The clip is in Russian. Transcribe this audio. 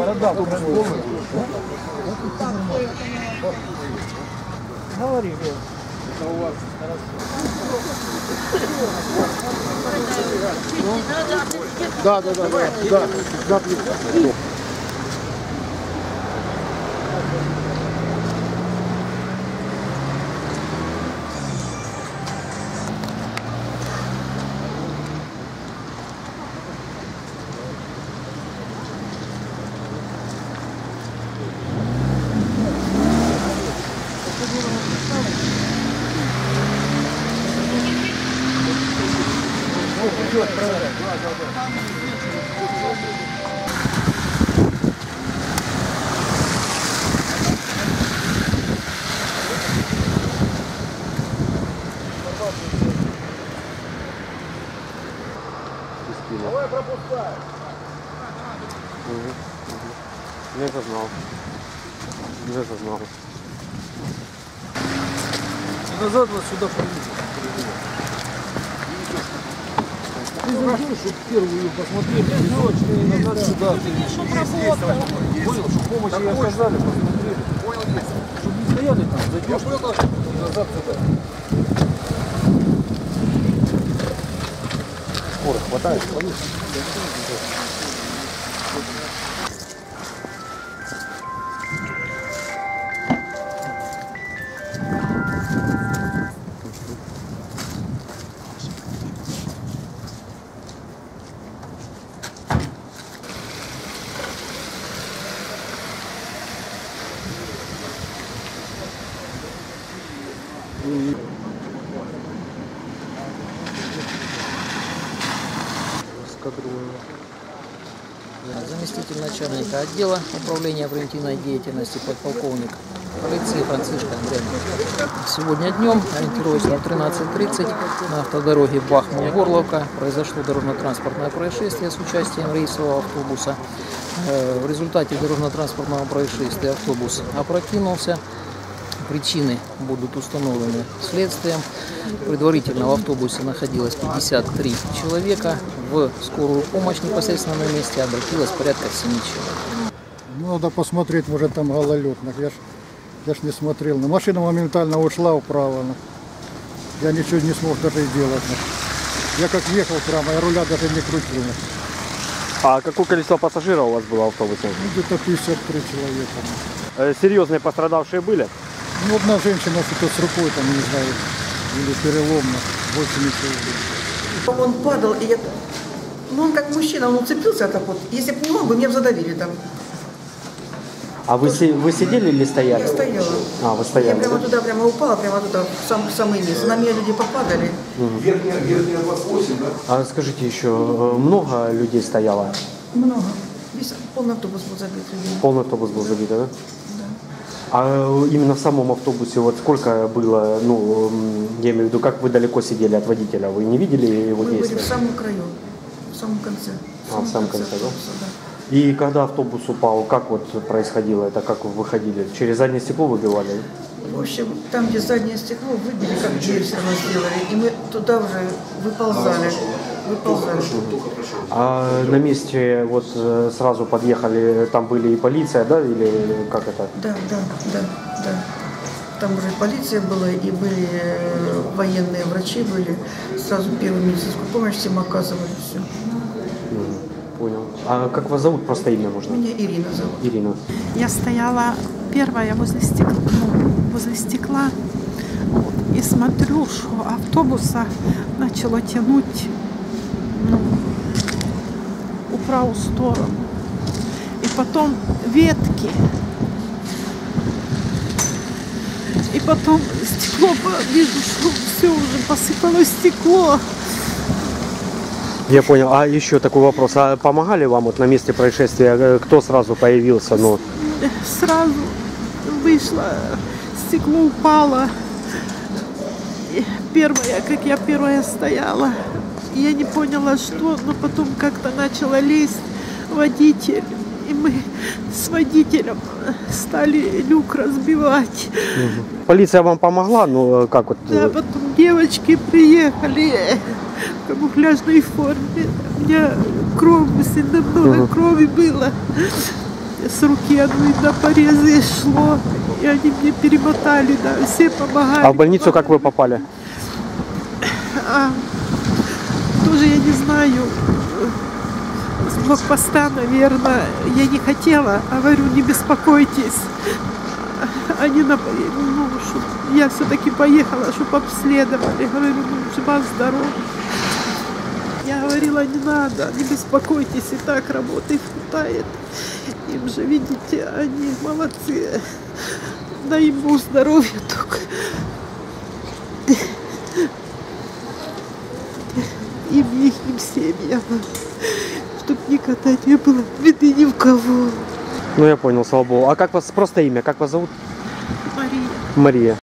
Города полностью. Говори, это у вас Да. Давай пропускай. Не зазнал. Назад вас сюда повезли. Ты зайдешь, чтобы первую посмотреть, и назад сюда. Понял, что помощь ей оказали, посмотрели. Понял, чтобы не стояли там, зайдешь назад сюда. Скоро хватает? Заместитель начальника отдела управления превентивной деятельности, подполковник полиции Францишко Андрей. Сегодня днем, ориентируясь на 13:30, на автодороге Бахмут-Горловка произошло дорожно-транспортное происшествие с участием рейсового автобуса. В результате дорожно-транспортного происшествия автобус опрокинулся. Причины будут установлены следствием. Предварительно в автобусе находилось 53 человека. В скорую помощь непосредственно на месте обратилось порядка 7 человек. Надо посмотреть, может там гололед. Я ж не смотрел. Машина моментально ушла вправо. Я ничего не смог даже сделать. Я как ехал прямо, я руля даже не крутил. А какое количество пассажиров у вас было в автобусе? Ну, где-то 53 человека. Серьезные пострадавшие были? Ну, одна женщина что-то с рукой, там, не знаю, или переломно, больше ничего. Он падал, и я... Ну, он как мужчина, он уцепился так вот. Если бы не он, бы меня задавили там. А вы сидели или стояли? Я стояла. А, вы стояли, я прямо да? туда, прямо упала, прямо туда, в самый низ. На меня люди попадали. Верхняя 28, да? А скажите еще, много людей стояло? Много. Весь полный автобус был забит людей. Полный автобус был забит, да? Да. А именно в самом автобусе вот сколько было, ну, я имею в виду, как вы далеко сидели от водителя? Вы не видели его Мы действия? были в самом краю, в самом конце. В самом конце, автобуса, да? И когда автобус упал, как вот происходило это, как вы выходили? Через заднее стекло выбивали? В общем, там, где заднее стекло выбили, как дверь все равно сделали, и мы туда уже выползали. А на месте вот сразу подъехали, там были и полиция, да, или как это? Да. Там уже полиция была, и были военные врачи были. Сразу первую медицинскую помощь всем оказывали, все. Понял. А как вас зовут? Просто имя можно? Меня Ирина зовут. Ирина. Я стояла первая возле стекла и смотрю, что автобуса начало тянуть в правую сторону. И потом ветки. И потом стекло, вижу, что все уже посыпалось стекло. Я понял. А еще такой вопрос. А помогали вам вот на месте происшествия? Кто сразу появился? Ну? Сразу вышло, стекло упало. Я первая стояла. Я не поняла, что, но потом как-то начала лезть водитель. И мы с водителем стали люк разбивать. Полиция вам помогла? Ну, как вот? Да, потом девочки приехали в камуфляжной форме. У меня кровь, сильно много крови было. С руки оно видно порезы шло. И они мне перемотали, да, все помогали. А в больницу как вы попали? Тоже я не знаю. С блокпоста, наверное, я не хотела. Говорю, не беспокойтесь. Они, я все-таки поехала, чтобы обследовали. Говорю, жива-здорова. Я говорила, не надо, не беспокойтесь, и так работы хватает. Им же, видите, они молодцы. Дай им Бог здоровья только. Им и их семьям. Чтоб никогда не было беды ни в кого. Ну я понял, слава богу. А как вас, просто имя, как вас зовут? Мария. Мария.